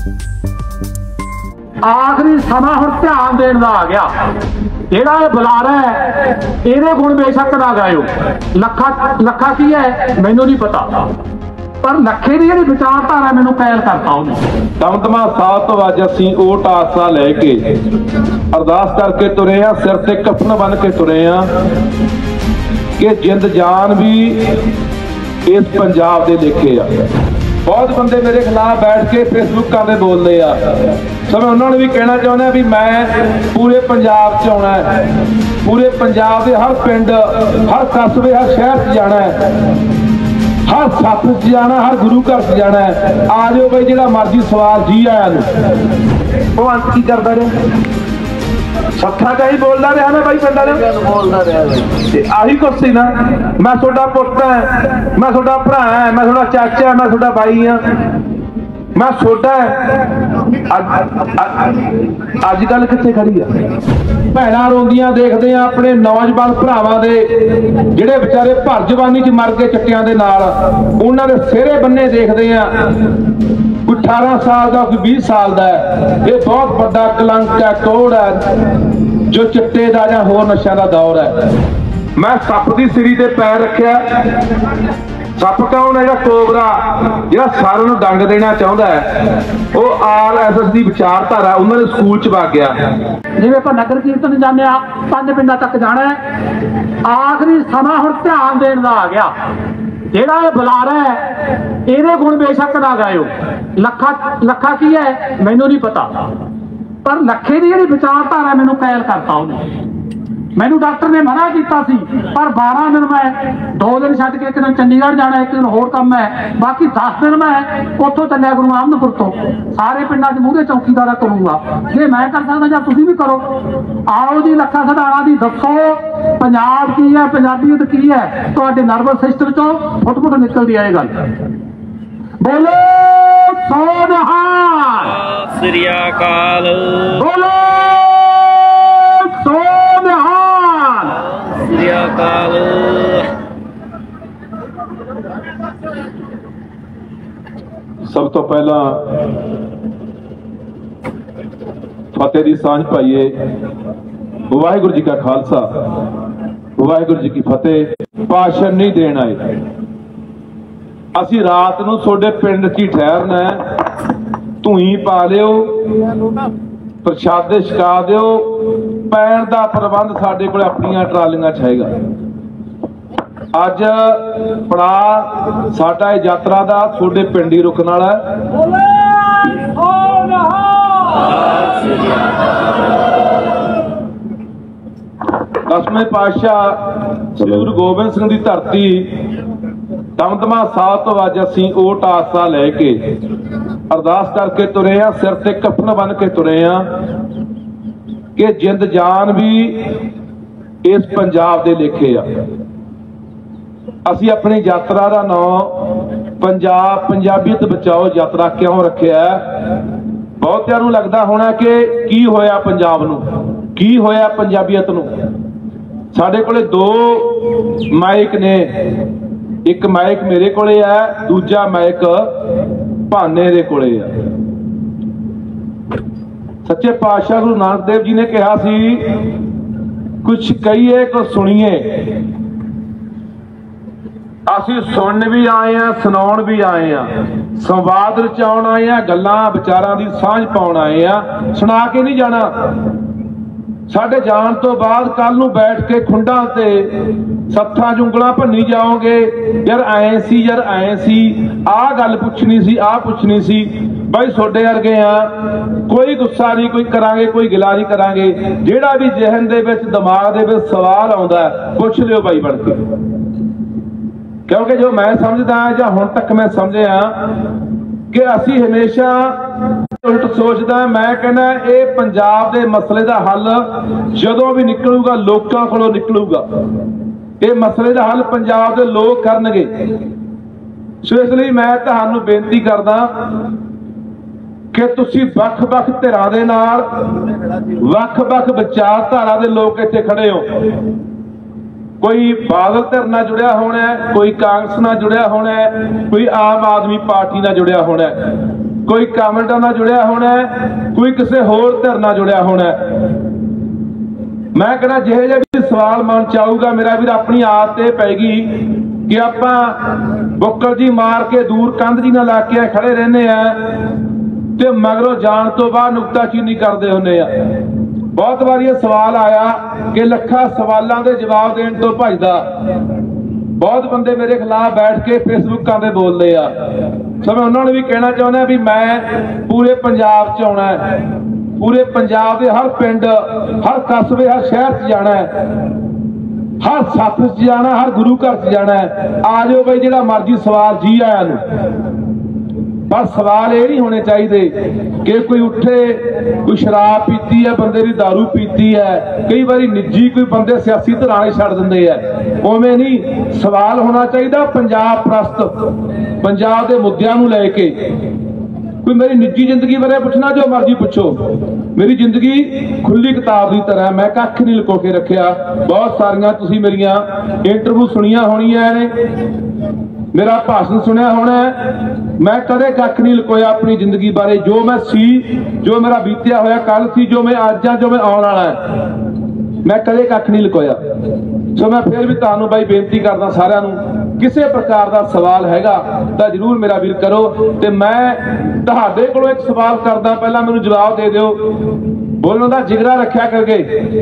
आखिरी समा हुण ध्यान देण दा आ गया। जेड़ा ये बुलारा है इहदे गुण बेशक ना गायो। लखा की है मैनू नहीं पता, पर लखे दी जिहड़ी विचारधारा मैनू कैल करता उन्हें। दमदमा 7 वजे असीं ओट आसा लैके अरदास करके तुरे आ, सिर ते कफन बन के तुरे आ कि जिंद जान भी इस पंजाब दे लेखे आ। बहुत बंदे मेरे खिलाफ बैठ के फेसबुक ते बोलते आ, सो मैं उन्होंने भी कहना चाहना भी मैं पूरे पंजाब च आना है, पूरे पंजाब के हर पिंड, हर कस्बे, हर शहर च जाना है, हर सत्थ च जाना, हर गुरु घर च जाना है। आ जाओ बई जिहड़ा मर्जी सवाल जी आया वो अंत की करता रहा, सत्था का ही बोलता रहा मैं भाई पिंड आही कुछ सी ना। मैं थोड़ा पुत है, मैं थोड़ा भरा है, मैं थोड़ा चाचा है, मैं थोड़ा भाई हाँ, मैं छोटा है। अजकल कित्थे खड़ी है भैणां रोंदियां देखदे आ अपने नौजवान भरावां दे जिहड़े बेचारे भर जवानी च मर गए चट्टियां दे नाल, उन्हां दे सिहरे बन्ने देखदे आ। कोई 18 साल का, कोई 20 साल का है। ये बहुत बड़ा कलंक है, कोड़ है जो चिट्टे का या होर नशा का दौर है। मैं सप की सिरी ते पैर रखिया। सप कौन है? कोबरा जिहड़ा सारिਆਂ ਨੂੰ डंग देना चाहता है, वो RSS की विचारधारा उन्होंने स्कूल च वग गया। जिवें आपां नगर कीर्तन जाने 5 पिंडां तक जाना है। आखिरी समा हुण ध्यान देण दा आ गया। जेड़ा ये बुलारा है इहदे गुण बेशक ना गायो। लखा की है मैनू नहीं पता, पर लखे की जिहड़ी विचारधारा मैनू कैल करता उन्हें। मैनू डॉक्टर ने मना किया सी, पर 12 दिन मैं 2 दिन छड्ड के, एक दिन चंडीगढ़ जाना, एक दिन होर काम है, बाकी 10 दिन मैं उत्थों चलिया गुरु आमदपुर तो सारे पिंडां च मूहरे चौकीदारा करूंगा। जे मैं कर सकदा जां तुसीं भी करो। आओ जी लखा सधाणा दी दसो पंजाब की है, पंजाबीयत की है, तुहाडे नर्वस सिस्टम चों फुट निकलदी है गल। बोलो सो निहाल, सत श्री अकाल। बोलो सो निहाल, श्री अकाल। सब तो पहला फतेह दी सांझ पाइए। वाहिगुरू जी का खालसा, वाहिगुरू जी की फतेह। भाषण नहीं देना है, असी रात नूं तुहाडे पिंड च ही ठहरना है। धूई पा लिओ, प्रशादे छका दिओ, पैण दा प्रबंध साडे कोल अपनियां ट्रालियां च हैगा। अज पड़ा साडा यात्रा दा तुहाडे पिंड ही रुकण वाला है। 10वें पातशाह श्री गुरु गोबिंद सिंह की धरती दमदमा 7 वजे असीं ओट आसा लैके अरदास करके तुरे आ, सिर ते कफन बन के तुरे आ कि जिंद जान भी इस पंजाब दे लेखे आ। असीं अपनी यात्रा का नाम पंजाब पंजाबीयत बचाओ यात्रा क्यों रखिया? बहुतिआं नूं लगदा होना कि की होया पंजाब नूं, की होया पंजाबीयत नूं। साडे कोले 2 माइक ने, एक माइक मेरे कोले है, दूजा माइक भाने दे कोले है। सच्चे पातशाह गुरु नानक देव जी ने कहा सी, कुछ कहिए कुछ सुनिए। असीं सुन भी आए हैं, सुनाउण भी आए हैं, संवाद रचाउण आए हैं, गल्लां विचारां दी सांझ पाउण आए हैं, सुना के नहीं जाना। साडे जाण तो बाद कल नूं बैठ के खुंडां ते सत्थां जुंगलां भन्नी जाओगे, यार ऐ सी, यार ऐ सी, आ गल पुछनी सी, आ पुछनी सी। बई सोडे वर्गे आ, कोई गुस्सा नहीं, कोई करांगे, कोई गिला नहीं करांगे। जिहड़ा भी जहन दे विच दिमाग दे विच सवाल आउंदा पुछ लिओ भाई बन के, क्योंकि जो मैं समझदा जां हुण तक मैं समझिया कि असीं हमेशा उल्ट सोचदा। मैं कहना ये पंजाब दे मसले दा हल जदों भी निकलूगा लोकां कोलों निकलूगा। ये मसले दा हल पंजाब दे लोग करनगे। सो इसलिए मैं तुहानूं बेनती करदा कि तुसीं वख-वख धिरां दे नाल, वख-वख विचारधारा दे लोग इत्थे खड़े हो। कोई बादल धिर नाल जुड़िया होना है, कोई कांग्रेस नाल जुड़िया होना है, कोई आम आदमी पार्टी नाल जुड़िया होना है। कोई कामेंटां नाल जुड़िया होना, कोई किसी होर धिर नाल जुड़िया होना। मैं कहना जिहे जिहे भी सवाल मन च आऊगा मेरा वीर अपनी आदत पैगी कि आपां बुक्कल जी मार के दूर कंध जी नाल ला के खड़े रहने ते मगरों जाण तो बाद नुकताचीनी करते होंगे। बहुत बार ये सवाल आया कि लखा सवालों के जवाब देने तो भजदा। बहुत बंदे मेरे खिलाफ बैठ के फेसबुकां ते बोलते आ। सो मैं उन्होंने भी कहना चाहुंदा भी मैं पूरे पंजाब च आउणा है, पूरे पंजाब के हर पिंड, हर कस्बे, हर शहर च जाना है, हर सत्थ च जाना, हर गुरु घर च जाना है। आ जाओ बई जिहड़ा मर्जी सवाल जी आया नूं, पर सवाल ये नहीं होने चाहिए कि कोई उठे कोई शराब पीती है, बंदे की दारू पीती है, कई बार निजी कोई बंदे सियासी धराने छड़ देंगे है। उवें नहीं, सवाल होना चाहिए पंजाब प्रस्त, पंजाब के मुद्दों को लैके। कोई मेरी निजी जिंदगी बारे पूछना जो मर्जी पूछो, मेरी जिंदगी खुली किताब की तरह, मैं कख नहीं लुको के रखिया। बहुत सारिया तुसीं मेरिया इंटरव्यू सुनिया होनिया ने, मेरा भाषण सुनिया होना है। मैं कदे कख नहीं लुकोया अपनी जिंदगी बारे, जो मैं सी, जो मेरा बीतिया होया कल सी, जो मैं अज हाँ, जो मैं आने वाला है, मैं कदे कख नहीं लुकोया। सो मैं फिर भी तुहानूं बाई बेनती करदा सारिआं नूं, किसी प्रकार का सवाल हैगा तो जरूर मेरा वीर करो। तो मैं तुहाडे कोलों एक सवाल करदा, पहला मैनूं जवाब दे दिओ। बोलण दा जिगरा रखिया करके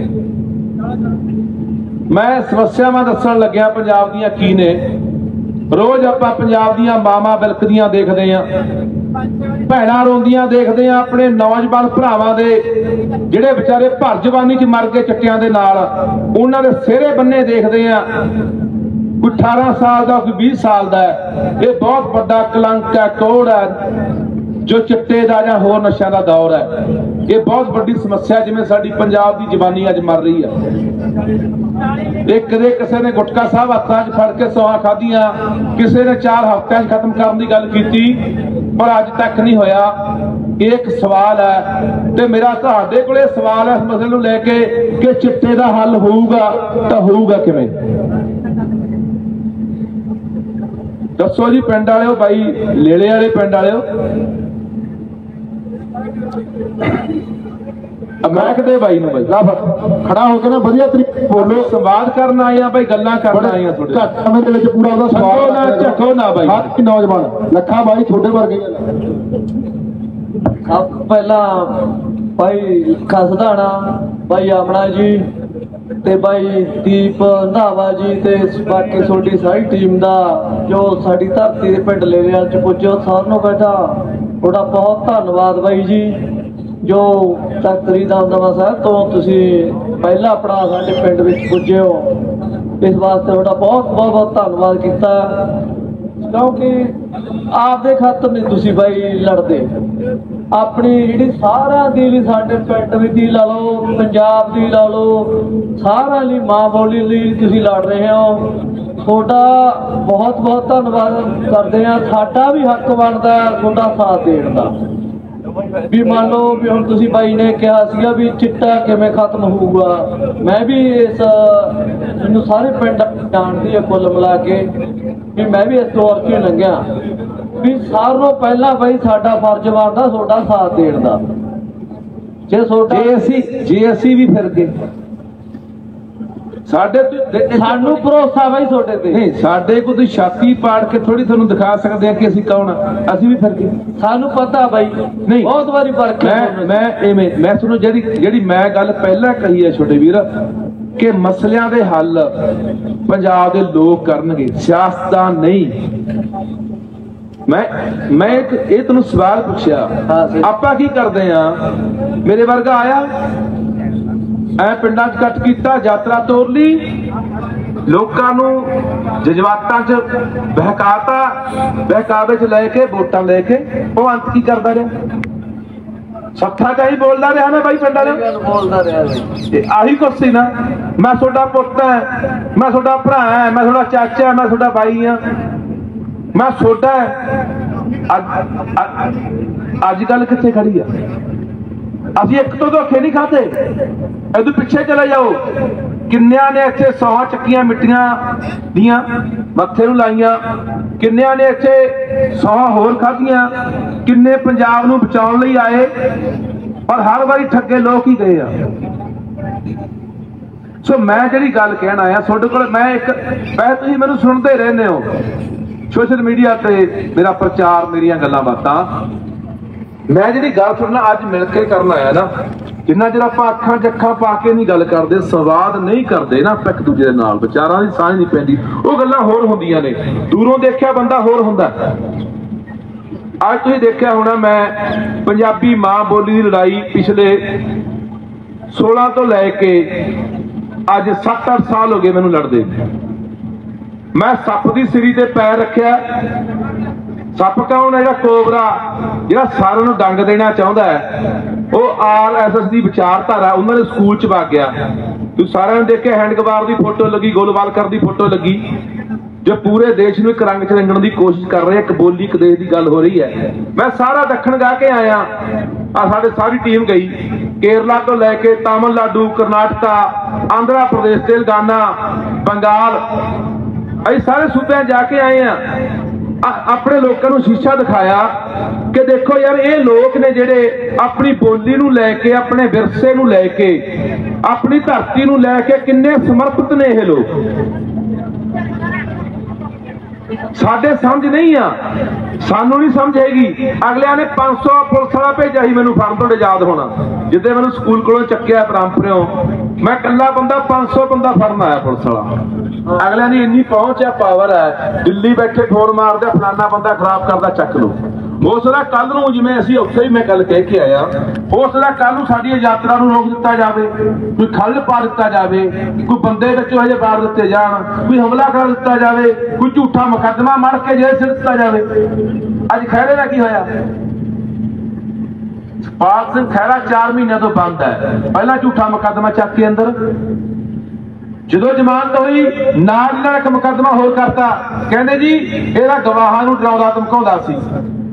मैं समस्यावां दस्सण लग्गिआ पंजाब दीआं की ने। रोज आपां पंजाब दीआं मावां बिलकदियां देखदे आ, भैणां रोंदियां देखदे आ, अपने नौजवान भरावां दे जिहड़े बेचारे भर जवानी च मर गए चिट्टियां दे नाल, उन्हां दे सिहरे बन्ने देखदे आ। कोई 18 साल का, कोई 20 साल का। ये बहुत बड़ा कलंक है, कोड़ है जो चिट्टे का या होर नशा का दौर है। ये बहुत बड़ी समस्या, जिवें साडी पंजाब की जवानी अज मर रही है। एक कदे किसी ने गुटका साहब हत्थां च फड़ के 100 खाधियां, किसी ने 4 हफ्तिਆਂ खत्म करने की गल की, पर अज तक नहीं होया। एक सवाल है तो मेरा तुहाडे कोले सवाल है इस मसले नूं लैके कि चिट्टे का हल होऊगा तो होऊगा किवें? दसो जी पिंड वाले भाई, लेले वाले पिंड वाले महकदे भाई नूं भाई खड़ा होकर ना वधिया तरीके बोलो। संवाद करन आए आ भाई, गल्लां करन आए आ। थोड़े घट समय दे विच पूरा ਉਹਦਾ सवाल ना झको ना भाई। हर नौजवान लखा भाई ਤੁਹਾਡੇ ਵਰਗੇ ਸਭ ਪਹਿਲਾਂ ਭਾਈ ਖਸਦਾਣਾ, ਭਾਈ ਆਮਣਾ ਜੀ ਤੇ ਭਾਈ ਦੀਪ ਰੰਧਾਵਾ ਜੀ ਤੇ ਬਾਕੀ ਤੁਹਾਡੀ ਸਾਰੀ ਟੀਮ ਦਾ ਜੋ ਸਾਡੀ ਧਰਤੀ ਦੇ ਪਿੰਡ ਲੇਲਿਆਂ ਚ ਪੁੱਜੋ, ਸਾਰਿਆਂ ਨੂੰ ਬੈਠਾ ਤੁਹਾਡਾ ਬਹੁਤ ਧੰਨਵਾਦ ਬਾਈ ਜੀ। ਜੋ ਤਖਤਰੀ ਦਮਦਮਾ ਸਾਹਿਬ ਤੋਂ ਤੁਸੀਂ ਪਹਿਲਾਂ ਆਪਣਾ ਸਾਡੇ ਪਿੰਡ ਵਿੱਚ ਪੁੱਜੇ ਹੋ, ਇਸ ਵਾਸਤੇ ਤੁਹਾਡਾ ਬਹੁਤ ਬਹੁਤ ਬਹੁਤ ਧੰਨਵਾਦ ਕੀਤਾ। क्योंकि आपदे खातर नहीं तुसी भाई लड़ते, अपनी जी सारा दी ली साडे पिंड दी ला लो, पंजाब दी ला लो, सारा ली मां बोली लई तुसी लड़ रहे हो। थोड़ा बहुत बहुत धन्नवाद करते हैं। साडा भी हक बनता थोड़ा साथ देण दा। भी मान लो भी हुण तुसी भाई ने कहा सीगा भी चिट्टा किवें खत्म होऊगा, मैं भी इस मैनूं सारे पिंड जानदी है कुल मिला के भी मैं भी इस दौर च लंघिआ भी सारों पहला भाई साडा फर्ज बनदा थोड़ा साथ देण दा। जे असी भी फिर गए सानू भरोसा भाई थोड़े ते नहीं, साडे को तो छाती पाड़ के थोड़ी तुहानूं दिखा सकते हैं कि असी कौन आ। असी भी फिर गए, सानू पता भाई नहीं बहुत बारी फर्क है। मैं तुहानूं ਜਿਹੜੀ मैं गल पहला कही है छोटे वीर कि मसलियां दे हल पंजाब दे लोग करनगे, सियासतदान नहीं। मैं एक तेन सवाल पूछया, आपां की करदे आ? मेरे वर्गा आया ऐ पिंडां च कट कीता, यात्रा तोड़ ली, लोकां नूं जज्बातां च बहकाता, बहकावे च लैके वोटां लैके वो अंत की करदा रहा? सत्था का ही बोलता रहा ना भाई, पिंड वाले बोलता रहा आही कुछ सी ना। मैं थोड़ा पुत है, मैं थोड़ा भरा है, मैं थोड़ा चाचा है, मैं थोड़ा भाई हाँ, मैं थोड़ा अजकल कितने खड़ी है। अभी एक तो धोखे नहीं खाते, इधर पिछे चले जाओ ਕਿੰਨਿਆਂ ਨੇ ਇੱਥੇ 100 ਚੱਕੀਆਂ ਮਿੱਟੀਆਂ ਦੀਆਂ ਮੱਥੇ ਨੂੰ ਲਾਈਆਂ, ਕਿੰਨਿਆਂ ਨੇ ਇੱਥੇ 100 ਹੋਰ ਖਾਧੀਆਂ, ਕਿੰਨੇ ਪੰਜਾਬ ਨੂੰ ਬਚਾਉਣ ਲਈ ਆਏ, ਪਰ ਹਰ ਵਾਰੀ ਠੱਗੇ ਲੋਕ ਹੀ ਗਏ ਆ। ਸੋ ਮੈਂ ਜਿਹੜੀ ਗੱਲ ਕਹਿਣ ਆਇਆ ਤੁਹਾਡੇ ਕੋਲ, ਮੈਂ ਤੁਸੀਂ ਮੈਨੂੰ ਸੁਣਦੇ ਰਹਿੰਦੇ ਹੋ ਸੋਸ਼ਲ ਮੀਡੀਆ ਤੇ, ਮੇਰਾ ਪ੍ਰਚਾਰ, ਮੇਰੀਆਂ ਗੱਲਾਂ ਬਾਤਾਂ। ਮੈਂ ਜਿਹੜੀ ਗੱਲ ਸੁਣਨਾ ਅੱਜ ਮਿਲ ਕੇ ਕਰਨ ਆਇਆ ਨਾ, ਜਿੰਨਾ ਚਿਰ ਆਪਾਂ ਅੱਖਾਂ 'ਚ ਅੱਖਾਂ ਪਾ ਕੇ ਨਹੀਂ ਗੱਲ ਕਰਦੇ, ਸੰਵਾਦ ਨਹੀਂ ਕਰਦੇ ਨਾ ਇੱਕ ਦੂਜੇ ਦੇ ਨਾਲ, ਵਿਚਾਰਾਂ ਦੀ ਸਾਂਝ ਨਹੀਂ ਪੈਂਦੀ, ਉਹ ਗੱਲਾਂ ਹੋਰ ਹੁੰਦੀਆਂ ਨੇ। ਦੂਰੋਂ ਦੇਖਿਆ ਬੰਦਾ ਹੋਰ ਹੁੰਦਾ। ਅੱਜ ਤੁਸੀਂ ਦੇਖਿਆ ਹੋਣਾ, ਮੈਂ ਪੰਜਾਬੀ ਮਾਂ ਬੋਲੀ ਦੀ ਲੜਾਈ ਪਿਛਲੇ 16 ਤੋਂ ਲੈ ਕੇ ਅੱਜ 7-8 ਸਾਲ ਹੋ ਗਏ ਮੈਨੂੰ ਲੜਦੇ। ਮੈਂ ਸੱਪ ਦੀ ਸਿਰੀ ਤੇ ਪੈਰ ਰੱਖਿਆ। ਸੱਪ ਕੌਣ ਹੈ? ਜਿਹੜਾ ਕੋਬਰਾ, ਜਿਹੜਾ ਸਾਰਿਆਂ ਨੂੰ ਡੰਗ ਦੇਣਾ ਚਾਹੁੰਦਾ ਹੈ, ਉਹ RSS ਦੀ ਵਿਚਾਰਧਾਰਾ ਉਹਨਾਂ ਦੇ ਸਕੂਲ 'ਚ ਵਗ ਗਿਆ। ਤੁਸੀਂ ਸਾਰਿਆਂ ਨੇ ਦੇਖਿਆ ਹੈਂਡਗਵਾਰ ਦੀ ਫੋਟੋ ਲੱਗੀ, ਗੋਲਵਾਲਕਰ ਦੀ ਫੋਟੋ ਲੱਗੀ, ਜੋ ਪੂਰੇ ਦੇਸ਼ ਨੂੰ ਇੱਕ ਰੰਗ 'ਚ ਰੰਗਣ ਦੀ ਕੋਸ਼ਿਸ਼ ਕਰ ਰਹੇ, ਇੱਕ ਬੋਲੀ ਇੱਕ ਦੇਸ਼ ਦੀ ਗੱਲ ਹੋ ਰਹੀ ਹੈ। ਮੈਂ ਸਾਰਾ ਦੱਖਣ ਗਾ ਕੇ ਆਇਆ, ਸਾਡੇ ਸਾਰੀ ਟੀਮ ਗਈ, ਕੇਰਲਾ ਤੋਂ ਲੈ ਕੇ ਤਾਮਿਲਨਾਡੂ, ਕਰਨਾਟਕਾ, ਆਂਧਰਾ ਪ੍ਰਦੇਸ਼, ਤੇਲੰਗਾਨਾ, ਬੰਗਾਲ, ਅਸੀਂ ਸਾਰੇ ਸੂਬਿਆਂ ਜਾ ਕੇ ਆਏ ਆ। ਆਪਣੇ ਲੋਕਾਂ ਨੂੰ ਸ਼ੀਸ਼ਾ ਦਿਖਾਇਆ ਕਿ ਦੇਖੋ ਯਾਰ, ਇਹ ਲੋਕ ਨੇ ਜਿਹੜੇ ਆਪਣੀ ਬੋਲੀ ਨੂੰ ਲੈ ਕੇ, ਆਪਣੇ ਵਿਰਸੇ ਨੂੰ ਲੈ ਕੇ, ਆਪਣੀ ਧਰਤੀ ਨੂੰ ਲੈ ਕੇ ਕਿੰਨੇ ਸਮਰਪਿਤ ਨੇ ਇਹ ਲੋਕ। ਸਾਡੇ ਸਮਝ ਨਹੀਂ ਆ, ਸਾਨੂੰ ਨਹੀਂ ਸਮਝ ਹੈਗੀ। ਅਗਲਿਆਂ ਨੇ 500 ਪੁਲਿਸ ਵਾਲਾ ਭੇਜਿਆ ਸੀ ਮੈਨੂੰ ਫੜਨ, ਤੁਹਾਡੇ ਯਾਦ ਹੋਣਾ, ਜਿੱਦੇ ਮੈਨੂੰ ਸਕੂਲ ਕੋਲੋਂ ਚੱਕਿਆ ਬ੍ਰਹਮਪੁਰਿਓਂ, ਮੈਂ ਇਕੱਲਾ ਬੰਦਾ 500 ਬੰਦਾ ਫੜਨ ਆਇਆ ਪੁਲਿਸ ਵਾਲਾ। ਅਗਲਿਆਂ ਦੀ ਇੰਨੀ ਪਹੁੰਚ ਹੈ, ਪਾਵਰ ਹੈ, ਦਿੱਲੀ ਬੈਠੇ ਫੋਨ ਮਾਰਦੇ, ਫਲਾਨਾ ਬੰਦਾ ਖਰਾਬ ਕਰਦਾ, ਚੱਕ ਲਓ। ਹੋ ਸਕਦਾ ਕੱਲ ਨੂੰ, ਜਿਵੇਂ ਅਸੀਂ ਉੱਥੇ ਹੀ ਮੈਂ ਗੱਲ ਕਹਿ ਕੇ ਆਇਆ, ਹੋ ਸਕਦਾ ਕੱਲ ਨੂੰ ਸਾਡੀ ਯਾਤਰਾ ਨੂੰ ਰੋਕ ਦਿੱਤਾ ਜਾਵੇ, ਕੋਈ ਖੱਲ ਪਾ ਦਿੱਤਾ ਜਾਵੇ, ਕੋਈ ਬੰਦੇ ਵਿੱਚੋਂ ਹਜੇ ਬਾਹਰ ਦਿੱਤੇ ਜਾਣ, ਕੋਈ ਹਮਲਾ ਕਰ ਦਿੱਤਾ ਜਾਵੇ, ਕੋਈ ਝੂਠਾ ਮੁਕੱਦਮਾ ਮੜ ਕੇ ਜੇਲ੍ਹ 'ਚ ਦਿੱਤਾ ਜਾਵੇ। ਅੱਜ ਖਹਿਰੇ ਦਾ ਕੀ ਹੋਇਆ? ਸਤਪਾਲ ਸਿੰਘ ਖਹਿਰਾ 4 ਮਹੀਨਿਆਂ ਤੋਂ ਬੰਦ ਹੈ। ਪਹਿਲਾਂ ਝੂਠਾ ਮੁਕੱਦਮਾ ਚੱਕ ਕੇ ਅੰਦਰ, ਜਦੋਂ ਜ਼ਮਾਨਤ ਹੋਈ ਨਾਲ ਇੱਕ ਮੁਕੱਦਮਾ ਹੋਰ ਕਰਤਾ, ਕਹਿੰਦੇ ਜੀ ਇਹਦਾ ਗਵਾਹਾਂ ਨੂੰ ਡਰਾਉਂਦਾ ਧਮਕਾਉਂਦਾ ਸੀ।